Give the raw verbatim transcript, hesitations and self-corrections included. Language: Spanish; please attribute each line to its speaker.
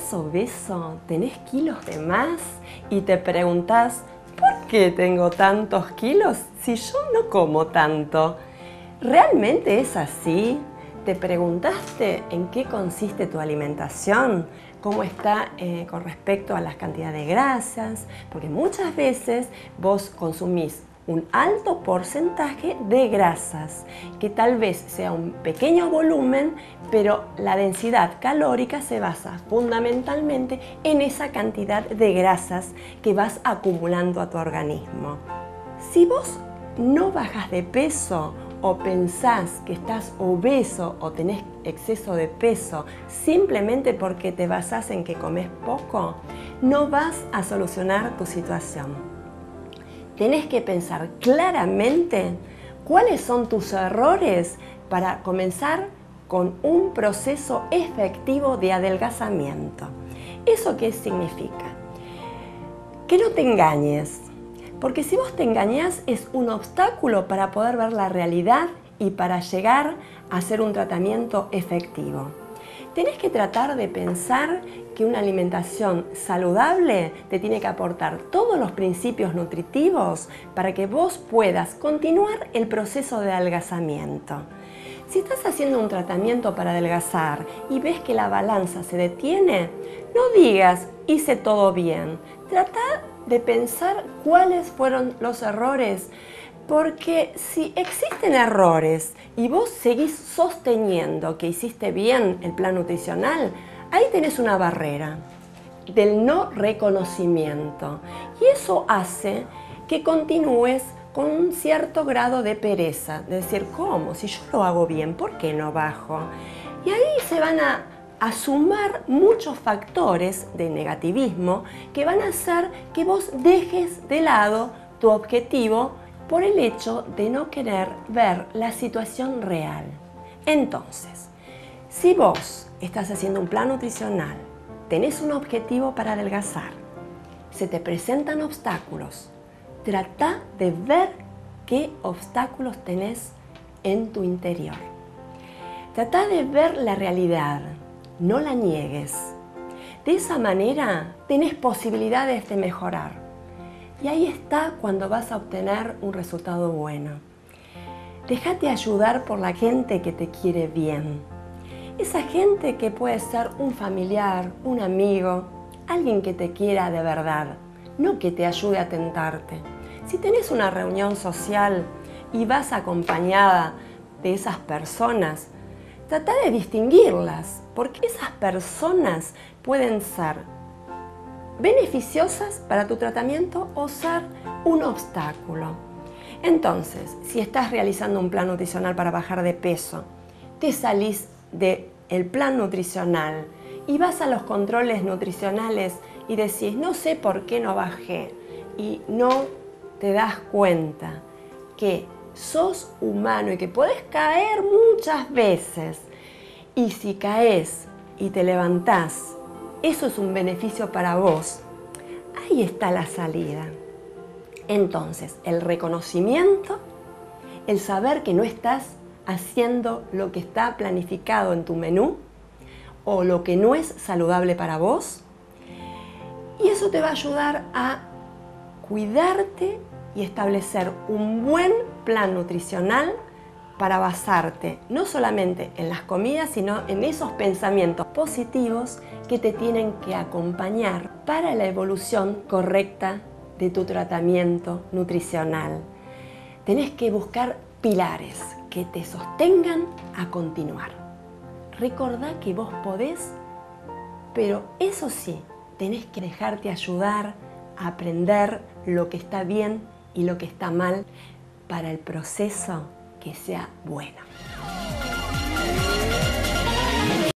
Speaker 1: ¿Estás obeso? ¿Tenés kilos de más? Y te preguntás, ¿por qué tengo tantos kilos si yo no como tanto? ¿Realmente es así? ¿Te preguntaste en qué consiste tu alimentación? ¿Cómo está eh, con respecto a las cantidades de grasas? Porque muchas veces vos consumís un alto porcentaje de grasas, que tal vez sea un pequeño volumen, pero la densidad calórica se basa fundamentalmente en esa cantidad de grasas que vas acumulando a tu organismo. Si vos no bajas de peso o pensás que estás obeso o tenés exceso de peso simplemente porque te basás en que comes poco, no vas a solucionar tu situación. Tenés que pensar claramente cuáles son tus errores para comenzar con un proceso efectivo de adelgazamiento. ¿Eso qué significa? Que no te engañes, porque si vos te engañás es un obstáculo para poder ver la realidad y para llegar a hacer un tratamiento efectivo. Tenés que tratar de pensar que una alimentación saludable te tiene que aportar todos los principios nutritivos para que vos puedas continuar el proceso de adelgazamiento. Si estás haciendo un tratamiento para adelgazar y ves que la balanza se detiene, no digas hice todo bien. Trata de pensar cuáles fueron los errores, porque si existen errores y vos seguís sosteniendo que hiciste bien el plan nutricional, ahí tenés una barrera del no reconocimiento. Y eso hace que continúes con un cierto grado de pereza. De decir, ¿cómo? Si yo lo hago bien, ¿por qué no bajo? Y ahí se van a, a sumar muchos factores de negativismo que van a hacer que vos dejes de lado tu objetivo por el hecho de no querer ver la situación real. Entonces, si vos estás haciendo un plan nutricional, tenés un objetivo para adelgazar, se te presentan obstáculos, trata de ver qué obstáculos tenés en tu interior. Trata de ver la realidad, no la niegues. De esa manera tenés posibilidades de mejorar. Y ahí está cuando vas a obtener un resultado bueno. Déjate ayudar por la gente que te quiere bien. Esa gente que puede ser un familiar, un amigo, alguien que te quiera de verdad, no que te ayude a tentarte. Si tenés una reunión social y vas acompañada de esas personas, trata de distinguirlas, porque esas personas pueden ser beneficiosas para tu tratamiento o ser un obstáculo. Entonces, si estás realizando un plan nutricional para bajar de peso, te salís del plan nutricional y vas a los controles nutricionales y decís, no sé por qué no bajé, y no te das cuenta que sos humano y que podés caer muchas veces, y si caes y te levantás, eso es un beneficio para vos. Ahí está la salida. Entonces, el reconocimiento, el saber que no estás haciendo lo que está planificado en tu menú o lo que no es saludable para vos, y eso te va a ayudar a cuidarte y establecer un buen plan nutricional para basarte no solamente en las comidas, sino en esos pensamientos positivos que te tienen que acompañar para la evolución correcta de tu tratamiento nutricional. Tenés que buscar pilares que te sostengan a continuar. Recordá que vos podés, pero eso sí, tenés que dejarte ayudar a aprender lo que está bien y lo que está mal para el proceso que sea bueno.